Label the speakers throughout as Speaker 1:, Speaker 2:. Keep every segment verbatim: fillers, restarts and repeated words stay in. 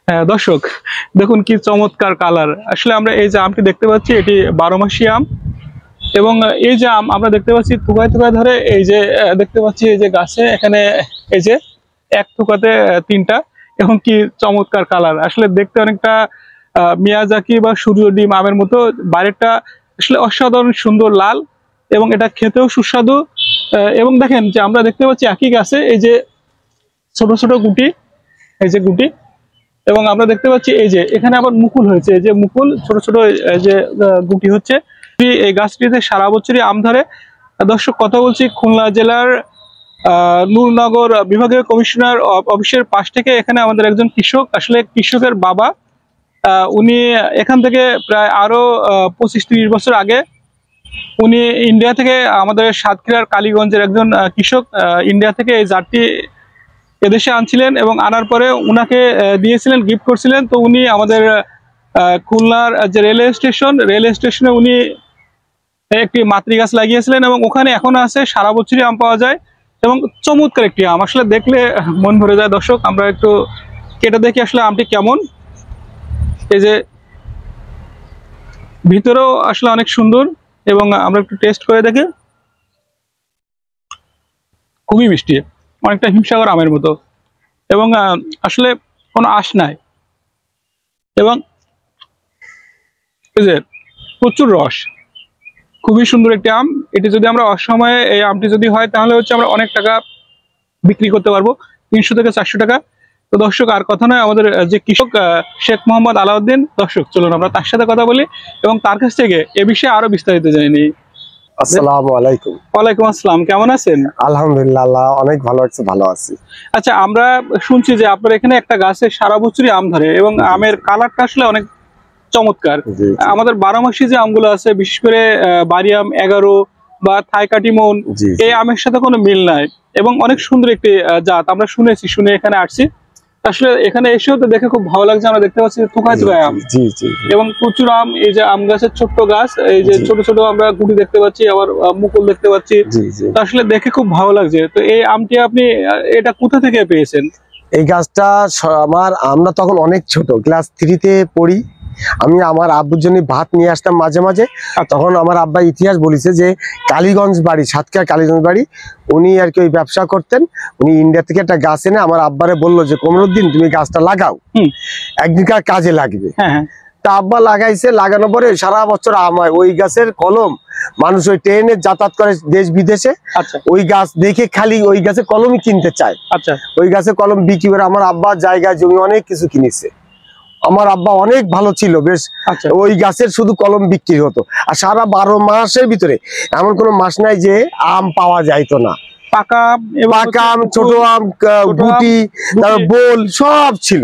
Speaker 1: হ্যাঁ দর্শক, দেখুন কি চমৎকার কালার। আসলে আমরা এই যে আমটি দেখতে পাচ্ছি, এটি বারো মাসি আম। এবং এই যে আম আমরা দেখতে পাচ্ছি থুকায় থুকায় ধরে, এই যে আহ, দেখতে পাচ্ছি এই যে গাছে এখানে এই যে এক থুকাতে আহ, তিনটা, এবং কি চমৎকার কালার। আসলে দেখতে অনেকটা আহ মিয়াজাকি বা সূর্য ডিম আমের মতো। বাইরেটা আসলে অসাধারণ সুন্দর লাল, এবং এটা খেতেও সুস্বাদু। আহ, এবং দেখেন যে আমরা দেখতে পাচ্ছি একই গাছে এই যে ছোট ছোট গুটি, এই যে গুটি। এবং আমরা দেখতে পাচ্ছি এই যে এখানে আবার মুকুল হয়েছে, এই যে মুকুল ছোট ছোট এই যে আহ, গুটি হচ্ছে। এই গাছটিতে সারা বছরই আম ধরে। দর্শক, কথা বলছি খুলনা জেলার আহ নূরনগর বিভাগীয় কমিশনার অফিসের পাশ থেকে। এখানে আমাদের একজন কৃষক, আসলে কৃষকের বাবা, আহ উনি এখান থেকে প্রায় আরো আহ পঁচিশ তিরিশ বছর আগে উনি ইন্ডিয়া থেকে, আমাদের সাতক্ষীরার কালীগঞ্জের একজন আহ, কৃষক আহ, ইন্ডিয়া থেকে এই জাতটি এদেশে আনছিলেন, এবং আনার পরে উনাকে দিয়েছিলেন, গিফট করছিলেন। তো উনি আমাদের খুলনার যে রেলওয়ে স্টেশন, রেলওয়ে স্টেশনে উনি একটি মাতৃ গাছ লাগিয়েছিলেন, এবং ওখানে এখনো আছে, সারা বছরই আম পাওয়া যায়। এবং চমৎকার একটি আম, আসলে দেখলে মন ভরে যায়। দর্শক, আমরা একটু কেটে দেখি আসলে আমটি কেমন। এই যে ভিতরেও আসলে অনেক সুন্দর, এবং আমরা একটু টেস্ট করে দেখি। খুবই মিষ্টি, অনেকটা হিমসাগর আমের মতো, এবং আসলে কোনো আঁশ নাই, এবং এই যে প্রচুর রস। খুবই সুন্দর একটি আম। এটি যদি আমরা অসময়ে এই আমটি যদি হয়, তাহলে হচ্ছে আমরা অনেক টাকা বিক্রি করতে পারবো, তিনশো থেকে চারশো টাকা। তো দর্শক, আর কথা নয়, আমাদের যে কৃষক শেখ মোহাম্মদ আলাউদ্দিন, দর্শক চলুন আমরা তার সাথে কথা বলি, এবং তার কাছ থেকে এ বিষয়ে আরো বিস্তারিত জেনে নিই।
Speaker 2: আসসালামু আলাইকুম।
Speaker 1: ওয়ালাইকুম আসসালাম, কেমন আছেন?
Speaker 2: আলহামদুলিল্লাহ, আল্লাহ অনেক ভালো আছে, ভালো আছি।
Speaker 1: আচ্ছা, আমরা শুনছি যে আপনার এখানে একটা গাছে সারা বছরই আম ধরে, এবং আমের কালারটা আসলে অনেক চমৎকার। আমাদের বারো মাসি যে আমগুলো আছে, বিশেষ করে বাড়ি আম এগারো বা থাই কাটিমন, এই আমের সাথে কোনো মিল নাই, এবং অনেক সুন্দর একটি জাত। আমরা শুনেছি, শুনে এখানে আসছি। আসলে এখানে এসেও তো দেখে খুব ভালো লাগছে। আমরা দেখতে পাচ্ছি থুকায় থুকায় আম, এবং প্রচুর আম। এই যে আম গাছের ছোট্ট গাছ, এই যে ছোট ছোট আমরা গুটি দেখতে পাচ্ছি, আবার মুকুল দেখতে পাচ্ছি। আসলে দেখে খুব ভালো লাগছে। তো এই আমটি আপনি এটা কোথা থেকে পেয়েছেন?
Speaker 2: এই গাছটা আমার, আমরা তখন অনেক ছোট, ক্লাস থ্রিতে পড়ি। আমি আমার আব্বুর জন্য ভাত নিয়ে আসতাম মাঝে মাঝে। তখন আমার আব্বা ইতিহাস বলেছে যে কালীগঞ্জ বাড়ি, সাতক্ষীরা কালীগঞ্জ বাড়ি, উনি আর কি ওই ব্যবসা করতেন। উনি ইন্ডিয়া থেকে একটা গাছ এনে আমার আব্বারে বললো যে কমরুদ্দিন, তুমি গাছটা লাগাও, একদিনকার কাজে লাগবে। তা আব্বা লাগাইছে, লাগানোর পরে সারা বছর আম হয়। ওই গাছের কলম মানুষ ওই ট্রেনে যাতায়াত করে দেশ বিদেশে, ওই গাছ দেখে খালি ওই গাছে কলমই কিনতে চায়। আচ্ছা, ওই গাছে কলম বিক্রি করে আমার আব্বা জায়গা জমি অনেক কিছু কিনেছে। আমার আব্বা অনেক ভালো ছিল বেশ। ওই গাছের শুধু কলম বিক্রি হতো, আর সারা বারো মাসের ভিতরে এমন কোনো মাস নাই যে আম পাওয়া যাইতো না।
Speaker 1: পাকা
Speaker 2: পাকা আম, ছোট আম, গুটি, তারপর বোল সব ছিল।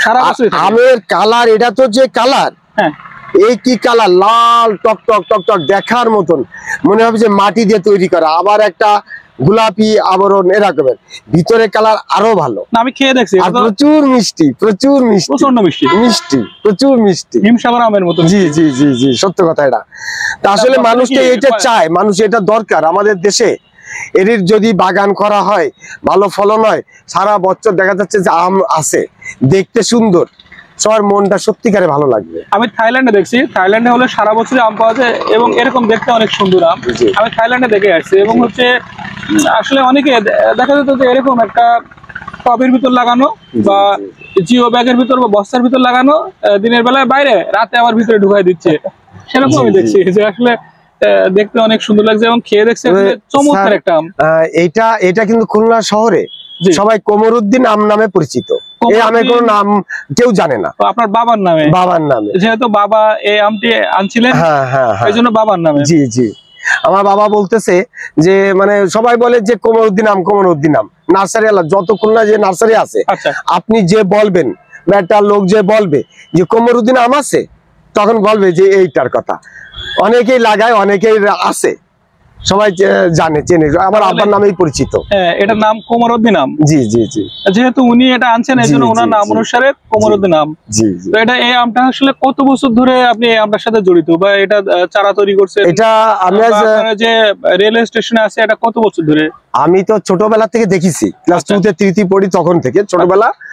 Speaker 2: আমের কালার, এটা তো যে কালার, এই কি কালার, লাল টক টক টক টক, দেখার মতন মনে হবে যে মাটি দিয়ে তৈরি করা। আবার একটা গোলাপি আবরণ এরকমের, ভিতরে কালার আরো ভালো।
Speaker 1: আমি খেয়ে দেখছি,
Speaker 2: প্রচুর মিষ্টি, প্রচুর মিষ্টি,
Speaker 1: প্রচন্ড মিষ্টি,
Speaker 2: মিষ্টি, প্রচুর মিষ্টি,
Speaker 1: হিমসাগর আমের মতো।
Speaker 2: জি জি জি জি, সত্য কথা এটা। তা আসলে মানুষকে এটা চায়, মানুষ এটা দরকার আমাদের দেশে। এর যদি বাগান করা হয়, ভালো ফলন হয়, সারা বছর দেখা যাচ্ছে যে আম আছে, দেখতে সুন্দর, সবার মনটা সত্যিকারে ভালো লাগবে।
Speaker 1: আমি থাইল্যান্ডে দেখছি, থাইল্যান্ডে হলে সারা বছরই আম পাওয়া যায়, এবং এরকম দেখতে অনেক সুন্দর আম। আমি থাইল্যান্ডে দেখে আসছি, এবং হচ্ছে আসলে অনেকে দেখা যেত যে এরকম একটা টবের ভিতর লাগানো, বা জিও ব্যাগের ভিতর বা বস্তার ভিতর লাগানো, দিনের বেলায় বাইরে, রাতে আবার ভিতরে ঢুকাই দিচ্ছে। সেরকম আমি দেখছি যে আসলে দেখতে অনেক সুন্দর লাগছে, এবং খেয়ে দেখছে চমৎকার একটা আম।
Speaker 2: এটা এটা কিন্তু খুলনা শহরে সবাই কমরুদ্দিন আম নামে পরিচিত। এই আমের কোনো নাম কেউ জানে না।
Speaker 1: আপনার বাবার নামে? বাবার নামে, যেহেতু বাবা এই আমটি আনছিলেন, হ্যাঁ হ্যাঁ, এই জন্য বাবার নামে।
Speaker 2: জি জি, আমার বাবা বলতেছে যে মানে সবাই বলে যে কমরুদ্দিন আম, কমরুদ্দিন আম। নার্সারি আলা যত খুলনা যে নার্সারি আছে, আপনি যে বলবেন বা একটা লোক যে বলবে যে কমরুদ্দিন আম আছে, তখন বলবে যে এইটার কথা। অনেকেই লাগায়, অনেকেই আছে, সবাই জানে, চেনে, আমার আব্বার নামেই পরিচিত।
Speaker 1: হ্যাঁ, এটার নাম কমরুদ্দিন আম।
Speaker 2: জি জি জি,
Speaker 1: যেহেতু উনি এটা আনছেন, এই জন্য ওনার নাম অনুসারে কমরুদ্দিন আম। জি জি। তো এটা, এই আমটা আসলে কত বছর ধরে আপনি এই আমটার সাথে জড়িত, বা এটা চারা তৈরি করছেন?
Speaker 2: এটা আমি
Speaker 1: যে রেলওয়ে স্টেশনে আছে, এটা কত বছর ধরে?
Speaker 2: আমি তো ছোটবেলা থেকে দেখেছি, ক্লাস টু তে তৃতীয় পড়ি তখন থেকে ছোটবেলা।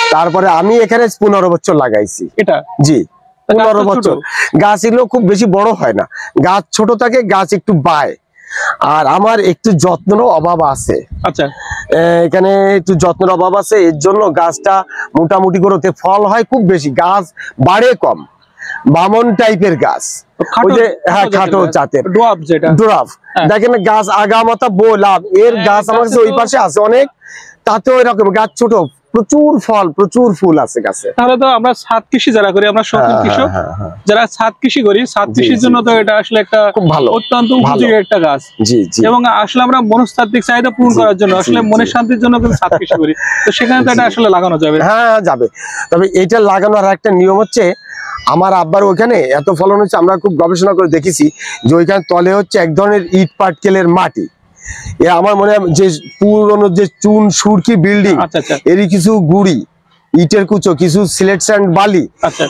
Speaker 2: তারপরে আমি এখানে পনেরো বছর লাগাইছি
Speaker 1: এটা।
Speaker 2: জি, পনেরো বছর। গাছ এগুলো খুব বেশি বড় হয় না, গাছ ছোট থাকে, গাছ একটু বায়। আর আমার একটু যত্নেরও অভাব আছে।
Speaker 1: আচ্ছা,
Speaker 2: এখানে একটু যত্নের অভাব আছে, এর জন্য গাছটা মোটামুটি করে ফল হয় খুব বেশি, গাছ বাড়ে কম, বামন টাইপের গাছ। ওই যে হ্যাঁ, খাটো জাতের
Speaker 1: ডোয়ার্ফ, যেটা
Speaker 2: ডোয়ার্ফ। দেখেন গাছ আগামাথা বললাম, এর গাছ আমার কাছে ওই পাশে আছে অনেক, তাতেও এরকম গাছ ছোট, প্রচুর ফল প্রচুর ফুল আছে গাছে।
Speaker 1: তাহলে তো আমরা ছাদ কৃষি যারা করি, আমরা শৌখিন কৃষক যারা ছাদ কৃষি করি, ছাদ কৃষির জন্য তো এটা আসলে একটা
Speaker 2: খুব ভালো,
Speaker 1: অত্যন্ত উপযোগী একটা গাছ।
Speaker 2: জি জি।
Speaker 1: এবং আসলে আমরা মনস্তাত্ত্বিক চাহিদা পূরণ করার জন্য, আসলে মনের শান্তির জন্য কিন্তু ছাদ কৃষি করি, তো সেখানে তো এটা আসলে লাগানো যাবে।
Speaker 2: হ্যাঁ যাবে, তবে এটা লাগানোর একটা নিয়ম হচ্ছে, আমার আব্বার ওখানে এত ফলন হচ্ছে, আমরা খুব গবেষণা করে দেখেছি যে ওইখানে তলে হচ্ছে এক ধরনের ইট পাটকেলের মাটি। এ আমার মনে হয় যে পুরনো যে চুন সুরকি বিল্ডিং, এরই কিছু গুড়ি, ইটের কুচো, কিছু সিলেট স্যান্ড বালি,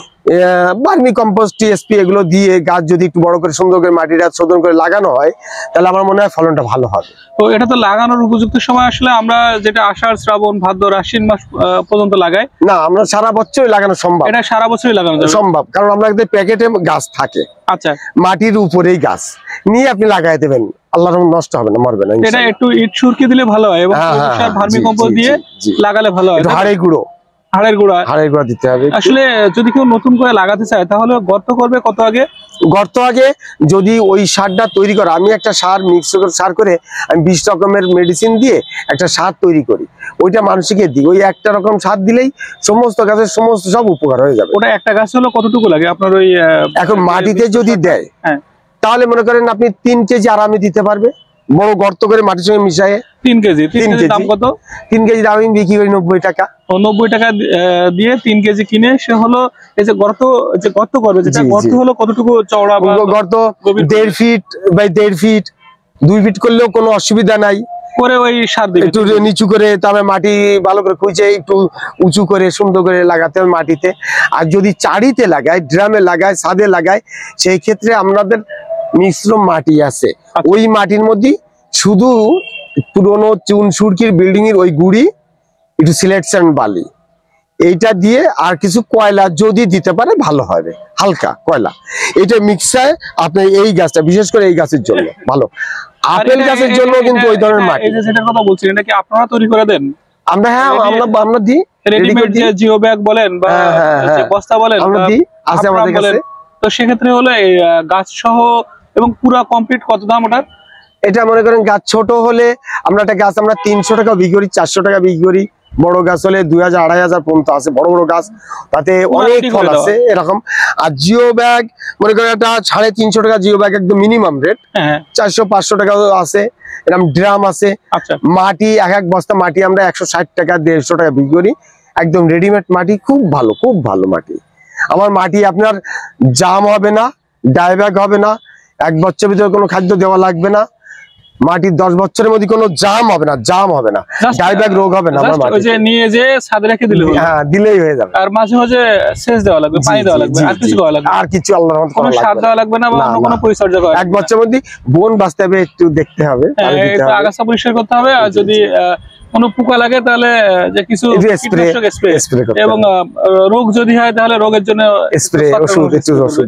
Speaker 2: বার্মি কম্পোস্ট, টিএসপি এগুলো দিয়ে গাছ যদি একটু বড় করে সুন্দর করে মাটিটা শোধন করে লাগানো হয়, তাহলে আমার মনে হয় ফলনটা ভালো হবে।
Speaker 1: তো এটা তো লাগানোর উপযুক্ত সময় আসলে আমরা যেটা আষাঢ় শ্রাবণ ভাদ্র আশ্বিন মাস পর্যন্ত লাগাই না,
Speaker 2: আমরা সারা বছরই লাগানো সম্ভব।
Speaker 1: এটা সারা বছরই লাগানো
Speaker 2: সম্ভব, কারণ আমরা প্যাকেটে গাছ থাকে,
Speaker 1: আচ্ছা,
Speaker 2: মাটির উপরেই গাছ নিয়ে আপনি লাগাই দেবেন, আল্লাহর রহমতে নষ্ট হবে না, মরবে না।
Speaker 1: এটা একটু ইট সুরকি দিলে ভালো হয়, এবং ভার্মি কম্পোস্ট দিয়ে লাগালে ভালো হয়।
Speaker 2: হাড়ের গুঁড়ো,
Speaker 1: হাড়ের গুঁড়া
Speaker 2: হাড়ের গুঁড়া দিতে হবে।
Speaker 1: আসলে যদি কেউ নতুন করে লাগাতে চায়, তাহলে গর্ত করবে কত আগে?
Speaker 2: গর্ত আগে যদি ওই সারটা তৈরি করে, আমি একটা সার মিক্স করে সার করে আমি বিশ রকমের মেডিসিন দিয়ে একটা সার তৈরি করি, ওইটা মানুষকে দিই। ওই একটা রকম সার দিলেই সমস্ত গাছের সমস্ত সব উপকার হয়ে যাবে।
Speaker 1: ওটা একটা গাছ হলো কতটুকু লাগে আপনার? ওই
Speaker 2: এখন মাটিতে যদি দেয়, হ্যাঁ, তাহলে মনে করেন আপনি তিন কেজি আরামে দিতে পারবে, বড় গর্ত করে মাটির সঙ্গে মিশিয়ে।
Speaker 1: তিন কেজি তিন কেজি দাম কত?
Speaker 2: তিন কেজি দাম আমি বিক্রি করি নব্বই টাকা।
Speaker 1: ও নব্বই টাকা দিয়ে তিন কেজি কিনে, সে হলো এই যে গর্ত, যে গর্ত করবে, যেটা গর্ত হলো কতটুকু চওড়া?
Speaker 2: গর্ত দেড় ফিট বাই দেড় ফিট, দুই ফিট করলেও কোনো অসুবিধা নাই। করে ওই সার দিবে, একটু নিচু করে, তবে মাটি ভালো করে খুঁজে একটু উঁচু করে সুন্দর করে লাগাতে হবে মাটিতে। আর যদি চারিতে লাগায়, ড্রামে লাগায়, ছাদে লাগায়, সেই ক্ষেত্রে আমাদের মিশ্র মাটি আছে, ওই মাটির মধ্যে শুধু পুরোনো চুন সুরকির বিল্ডিং এর ওই গুড়ি, একটু সিলেকশন বালি, এইটা দিয়ে আর কিছু কয়লা যদি দিতে পারে ভালো হবে, হালকা কয়লা, এটা মিক্সায় আপনি এই গাছটা, বিশেষ করে এই গাছের জন্য ভালো। আপেল গাছের জন্য কিন্তু ওই ধরনের মাটি,
Speaker 1: যেটার কথা বলছি, এটা কি আপনারা তৈরি করে দেন?
Speaker 2: আমরা হ্যাঁ আমরা আমরা দিই,
Speaker 1: রেডিমেড যে জিও ব্যাগ বলেন বা যে বস্তা বলেন,
Speaker 2: আমরা দিই, আছে আমাদের কাছে।
Speaker 1: তো সেক্ষেত্রে হলো এই গাছ সহ এবং পুরো কমপ্লিট কত দাম ওটার?
Speaker 2: এটা মনে করেন গাছ ছোট হলে আমরা একটা গাছ আমরা তিনশো টাকা বিক্রি করি, চারশো টাকা বিক্রি করি। বড় গাছ হলে দুই হাজার আড়াই হাজার পর্যন্ত আছে, বড় বড় গাছ, তাতে অনেক ফল আছে এরকম। আর জিও ব্যাগ মনে করেন একটা সাড়ে তিনশো টাকা জিও ব্যাগ, একদম মিনিমাম রেট। চারশো পাঁচশো টাকা আছে, এরকম ড্রাম আছে। মাটি এক এক বস্তা মাটি আমরা একশো ষাট টাকা দেড়শো টাকা বিক্রি করি, একদম রেডিমেড মাটি, খুব ভালো, খুব ভালো মাটি আমার মাটি। আপনার জাম হবে না, ডাইব্যাগ হবে না, এক বছরের ভিতরে কোনো খাদ্য দেওয়া লাগবে না, মাটির দশ বছরের মধ্যে কোনো জাম হবে না, জাম হবে না, ডাইব্যাক রোগ হবে না। আমার মাটি নিয়ে যে ছাদে রেখে দিলে, হ্যাঁ দিলেই হয়ে যাবে। আর মাঝে মাঝে সেচ দেওয়া লাগবে, পানি দেওয়া লাগবে, আর কিছু দেওয়া লাগবে, আর কিছু আল্লাহর রহমতে কোনো সার দেওয়া লাগবে না, বা অন্য কোনো পরিচর্যা করা। এক বছরের মধ্যে বন বাঁচতে হবে, একটু দেখতে হবে, আগাছা পরিষ্কার করতে হবে। আর যদি কোনো পোকা লাগে তাহলে যে কিছু কীটনাশক স্প্রে, এবং রোগ যদি হয় তাহলে রোগের জন্য স্প্রে, ওষুধ, একটু ওষুধ।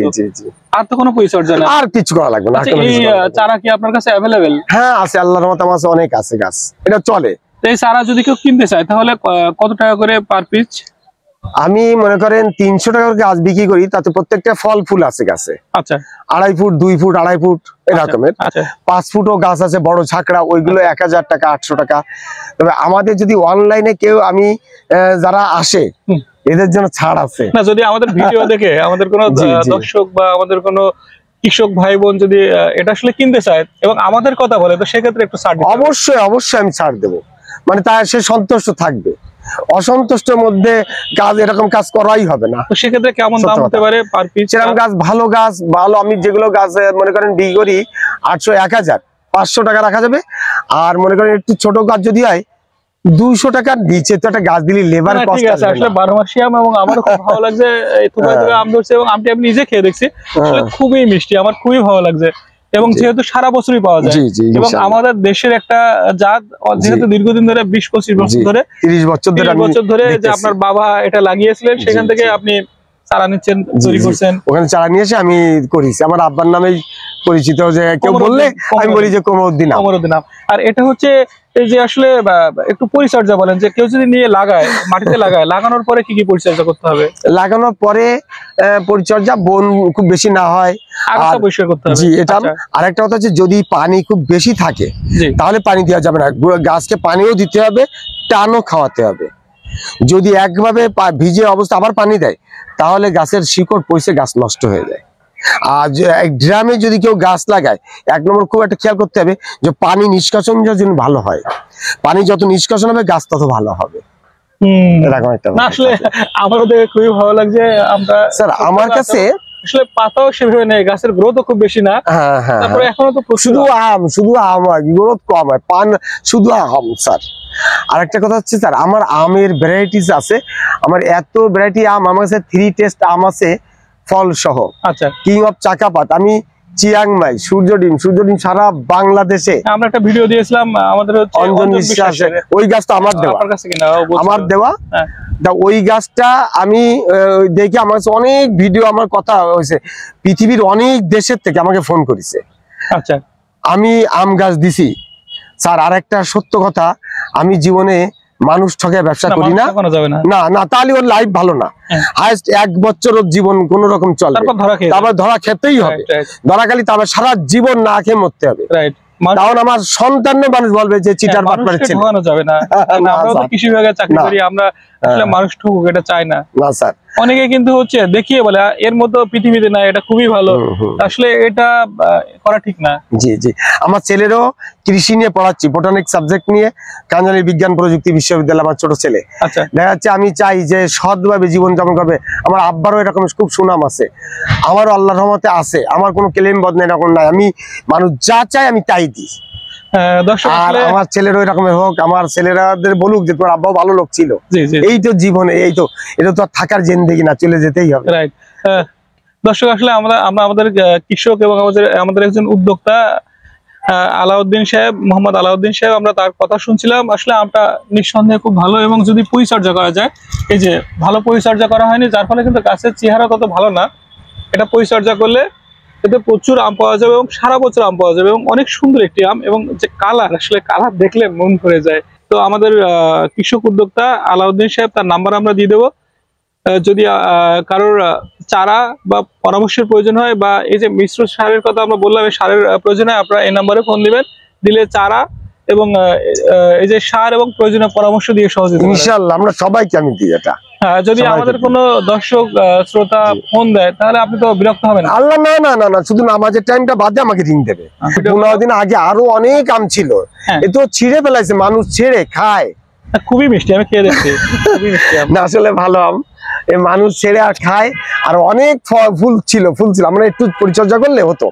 Speaker 2: আর তো কোনো পরিচর্যা না, আর কিছু করা লাগবে না। এই চারা কি আপনার কাছে অ্যাভেলেবেল? হ্যাঁ আছে, আল্লাহর রহমতে আমার কাছে অনেক আছে গাছ, এটা চলে। এই চারা যদি কেউ কিনতে চায় তাহলে কত টাকা করে পার পিস? আমি মনে করেন তিনশো টাকা করে গাছ বিক্রি করি, তাতে প্রত্যেকটা ফল ফুল আছে গাছে। আচ্ছা, আড়াই ফুট, দুই ফুট, আড়াই ফুট এরকমের। পাঁচ ফুটও গাছ আছে বড় ঝাঁকড়া, ওইগুলো এক হাজার টাকা, আটশো টাকা। তবে আমাদের যদি অনলাইনে কেউ, আমি যারা আসে এদের জন্য ছাড় আছে না, যদি আমাদের ভিডিও দেখে আমাদের কোনো দর্শক বা আমাদের কোনো কৃষক ভাই বোন যদি এটা আসলে কিনতে চায় এবং আমাদের কথা বলে, তো সেক্ষেত্রে একটু ছাড় অবশ্যই অবশ্যই আমি ছাড় দেবো, মানে তার সে সন্তুষ্ট থাকবে। অসন্তুষ্টের মধ্যে কাজ, এরকম কাজ করাই হবে না। তো সেক্ষেত্রে কেমন দাম হতে পারে পার পিস? সেরকম গাছ, ভালো গাছ, ভালো আমি যেগুলো গাছ মনে করেন বিক্রি করি আটশো, এক হাজার, পাঁচশো টাকা রাখা যাবে। আর মনে করেন একটু ছোট গাছ যদি হয় দুইশো টাকার নিচে তো একটা গাছ দিলে লেবার কস্ট আছে। আসলে বারো মাসি আম, এবং আমার খুব ভালো লাগছে, থুকা থুকা আম ধরছে, এবং আমটি আমি নিজে খেয়ে দেখছি, আসলে খুবই মিষ্টি, আমার খুবই ভালো লাগছে।
Speaker 1: এবং যেহেতু সারা বছরই পাওয়া যায়
Speaker 2: জি জি
Speaker 1: এবং
Speaker 2: ইনশাআল্লাহ।
Speaker 1: আমাদের দেশের একটা জাত যেহেতু দীর্ঘদিন ধরে বিশ পঁচিশ বছর
Speaker 2: জি,
Speaker 1: ধরে
Speaker 2: তিরিশ বছর ধরে
Speaker 1: তিরিশ
Speaker 2: আমি
Speaker 1: বছর ধরে যে
Speaker 2: দেখতেছি।
Speaker 1: আপনার বাবা এটা লাগিয়েছিলেন
Speaker 2: জি,
Speaker 1: সেখান থেকে
Speaker 2: জি।
Speaker 1: আপনি চারা নিচ্ছেন,
Speaker 2: জি,
Speaker 1: তৈরি
Speaker 2: জি।
Speaker 1: করছেন।
Speaker 2: ওখানে চারা নিয়ে এসে আমি করেছি, আমার আব্বার নামেই পরিচিত, যে কেউ
Speaker 1: কমরউদ্দিন,
Speaker 2: বললে আমি বলি
Speaker 1: কমরউদ্দিন।
Speaker 2: যে কমরউদ্দিন আম।
Speaker 1: কমরউদ্দিন আম। আর এটা হচ্ছে এই যে আসলে বা, বা, একটু পরিচর্যা বলেন যে কেউ যদি নিয়ে লাগায়, মাটিতে লাগায়, লাগানোর পরে কি কি পরিচর্যা করতে হবে?
Speaker 2: লাগানোর পরে আহ, পরিচর্যা, বন খুব বেশি না হয়।
Speaker 1: আগাছা
Speaker 2: আর
Speaker 1: পরিষ্কার করতে হবে।
Speaker 2: জি, এটা
Speaker 1: আচ্ছা,
Speaker 2: আরেকটা কথা হচ্ছে যদি পানি খুব বেশি থাকে
Speaker 1: জি।
Speaker 2: তাহলে পানি দেওয়া যাবে না, গু- গাছকে পানিও দিতে হবে, টানও খাওয়াতে হবে। যদি একভাবে পা- ভিজে অবস্থা আবার পানি দেয় তাহলে গাছের শিকড় পয়সে গাছ নষ্ট হয়ে যায়। আর যে এক ড্রামে যদি কেউ গাছ লাগায়, এক নম্বর খুব একটা খেয়াল করতে হবে যে পানি নিষ্কাশন যেন ভালো হয়, পানি যত নিষ্কাশন হবে গাছ তত ভালো হবে।
Speaker 1: হুম।
Speaker 2: এরকম একটা
Speaker 1: না
Speaker 2: ব্যাপার
Speaker 1: আসলে
Speaker 2: থাকে।
Speaker 1: আমারও দেখে খুবই ভালো লাগছে। আমরা
Speaker 2: স্যার আমার কাছে
Speaker 1: আসলে পাতাও সেভাবে নেই, গাছের গ্রোথও খুব বেশি না।
Speaker 2: হ্যাঁ হ্যাঁ
Speaker 1: তারপরে
Speaker 2: হ্যাঁ।
Speaker 1: এখনো তো প্রচুর
Speaker 2: শুধু
Speaker 1: আম।
Speaker 2: আম, শুধু আম হয়, গ্রোথ কম হয়, পান শুধু আম স্যার। আরেকটা কথা হচ্ছে স্যার, আমার আমের ভ্যারাইটিস আছে, আমার এত ভ্যারাইটি আম, আমার কাছে থ্রি টেস্ট আম আছে ফল সহ।
Speaker 1: আচ্ছা,
Speaker 2: কিং অফ চাকাপাত, আমি চিয়াংমাই, সূর্যডিম, সূর্যডিম সারা বাংলাদেশে।
Speaker 1: আমরা একটা ভিডিও দিয়েছিলাম আমাদের হচ্ছে
Speaker 2: অঞ্জন
Speaker 1: অঞ্জন
Speaker 2: বিশ্বাস,
Speaker 1: বিশ্বাসের।
Speaker 2: ওই গাছটা আমার দেওয়া,
Speaker 1: আপনার কাছে কিনা? ও বলছিল।
Speaker 2: আমার দেওয়া।
Speaker 1: হ্যাঁ।
Speaker 2: তা ওই গাছটা আমি আহ, দেখি, আমার কাছে অনেক ভিডিও, আমার কথা হয়েছে, পৃথিবীর অনেক দেশের থেকে আমাকে ফোন করেছে।
Speaker 1: আচ্ছা,
Speaker 2: আমি আম গাছ দিছি স্যার। আর একটা সত্য কথা, আমি জীবনে মানুষ ঠকায় ব্যবসা
Speaker 1: না,
Speaker 2: করি
Speaker 1: মানুষ
Speaker 2: না।
Speaker 1: ঠকানো যাবে না।
Speaker 2: না না, তাহলে ওর লাইফ ভালো না।
Speaker 1: হ্যাঁ।
Speaker 2: হাইস্ট এক বছর ওর জীবন কোন রকম চলবে,
Speaker 1: তারপর ধরা খেয়ে
Speaker 2: তারপর ধরা খেতেই হবে, ধরা খালি, তারপর সারা জীবন না খেয়ে মরতে হবে।
Speaker 1: রাইট।
Speaker 2: তখন আমার সন্তান মানুষ বলবে যে চিটার বাটপারের ছেলে।
Speaker 1: ঠকানো যাবে না।
Speaker 2: না,
Speaker 1: আমরা তো
Speaker 2: স্যার।
Speaker 1: কৃষি বিভাগে চাকরি
Speaker 2: না।
Speaker 1: করি, আমরা আসলে মানুষ ঠকুক এটা চাই না।
Speaker 2: না স্যার।
Speaker 1: অনেকে কিন্তু হচ্ছে দেখিয়ে বলে এর মতো পৃথিবীতে না, এটা খুবই ভালো।
Speaker 2: হুম, হুম।
Speaker 1: আসলে এটা আহ, করা ঠিক না।
Speaker 2: জি জি, আমার ছেলেরও কৃষি নিয়ে পড়াচ্ছি, বোটানিক সাবজেক্ট নিয়ে, কাঞ্জালি বিজ্ঞান প্রযুক্তি বিশ্ববিদ্যালয়, আমার ছোট ছেলে।
Speaker 1: আচ্ছা,
Speaker 2: দেখা যাচ্ছে আমি চাই যে সৎভাবে জীবনযাপন করবে। আমার আব্বারও এরকম খুব সুনাম আছে, আমারও আল্লাহর রহমতে আছে, আমার কোনো ক্লেম বদনাম এরকম নাই, আমি মানুষ যা চাই আমি তাই দিই।
Speaker 1: আহ, দর্শক
Speaker 2: আর
Speaker 1: আসলে
Speaker 2: আমার ছেলেরও এরকমের হোক, আমার ছেলেরাদের বলুক যে তোর আব্বাও ভালো লোক ছিল।
Speaker 1: জি জি,
Speaker 2: এই তো জীবনে, এই তো, এটা তো আর থাকার জিন্দেগি না, চলে যেতেই হবে।
Speaker 1: রাইট। দর্শক আসলে আমরা আমরা আমাদের আহ, কৃষক এবং আমাদের আমাদের একজন উদ্যোক্তা আহ, আলাউদ্দিন সাহেব, মোহাম্মদ আলাউদ্দিন সাহেব, আমরা তার কথা শুনছিলাম। আসলে আমটা নিঃসন্দেহে খুব ভালো এবং যদি পরিচর্যা করা যায়, এই যে ভালো পরিচর্যা করা হয়নি যার ফলে কিন্তু গাছের চেহারা তত ভালো না। এটা পরিচর্যা করলে এতে প্রচুর আম পাওয়া যাবে এবং সারা বছর আম পাওয়া যাবে এবং অনেক সুন্দর একটি আম, এবং যে কালার, আসলে কালার দেখলে মন ভরে যায়। তো আমাদের আহ, কৃষক উদ্যোক্তা আলাউদ্দিন সাহেব, তার নাম্বার আমরা দিয়ে দেবো। আহ, যদি আহ, কারোর আহ, চারা বা পরামর্শের প্রয়োজন হয়, বা এই যে মিশ্র সারের কথা আমরা বললাম, এই সারের আহ, প্রয়োজন হয়, আপনারা এই নাম্বারে ফোন দিবেন, দিলে চারা এবং আহ, আহ, এই যে সার এবং প্রয়োজনীয় পরামর্শ দিয়ে সহযোগিতা করবেন।
Speaker 2: ইনশাআল্লাহ আমরা সবাইকে আমি দিই এটা।
Speaker 1: হ্যাঁ, যদি
Speaker 2: সবাইকে
Speaker 1: আমাদের
Speaker 2: দিই।
Speaker 1: কোনো দর্শক আহ, শ্রোতা ফোন দেয় তাহলে আপনি তো বিরক্ত হবেন না?
Speaker 2: আল্লাহ, না না না না, শুধু নামাজের টাইমটা বাদে আমাকে রিং দেবে।
Speaker 1: আচ্ছা।
Speaker 2: পনেরো দিন আগে আরো অনেক আম ছিল,
Speaker 1: হ্যাঁ।
Speaker 2: এ তো ছিঁড়ে ফেলাইছে, মানুষ ছেড়ে খায়
Speaker 1: খুবই মিষ্টি, আমি খেয়ে দেখছি, খুবই মিষ্টি আম।
Speaker 2: না, আসলে ভালো আম, এ মানুষ ছেড়ে আর খায়। আর অনেক ফ- ফুল ছিল, ফুল ছিল, আমরা একটু পরিচর্যা করলে হতো।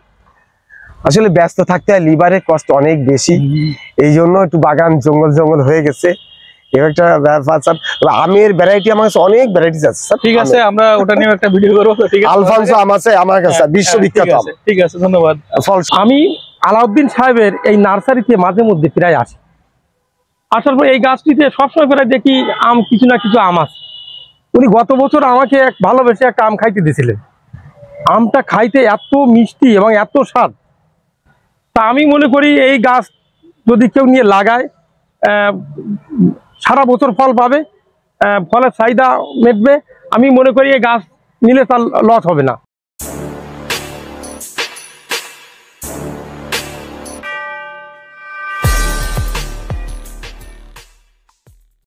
Speaker 2: আসলে ব্যস্ত থাকতে হয়, লিভারের কষ্ট অনেক বেশি, এই জন্য একটু বাগান জঙ্গল জঙ্গল হয়ে গেছে। এর একটা ব্যাপার স্যার। তবে আমের ভ্যারাইটি আমার কাছে অনেক ভ্যারাইটিস আছে স্যার।
Speaker 1: ঠিক আছে, আমরা ওটা নিয়ে একটা ভিডিও করবো। তো ঠিক আছে,
Speaker 2: আলফানসো আম আছে আমার কাছে,
Speaker 1: হ্যাঁ,
Speaker 2: বিশ্ববিখ্যাত
Speaker 1: ঠিক
Speaker 2: আম।
Speaker 1: আছে, ঠিক আছে, ধন্যবাদ।
Speaker 2: ফল
Speaker 3: আমি আলাউদ্দিন সাহেবের এই নার্সারিতে মাঝে মধ্যে প্রায় আসি, আসার পর এই গাছটিতে সবসময় প্রায় দেখি আম, কিছু না কিছু আম আছে। উনি গত বছর আমাকে এক ভালোবেসে একটা আম খাইতে দিয়েছিলেন। আমটা খাইতে এত মিষ্টি এবং এত স্বাদ, তা আমি মনে করি এই গাছ যদি কেউ নিয়ে লাগায় আহ, সারা বছর ফল পাবে, আহ, ফলের চাহিদা মেটবে। আমি মনে করি এই গাছ নিলে তার লস হবে না।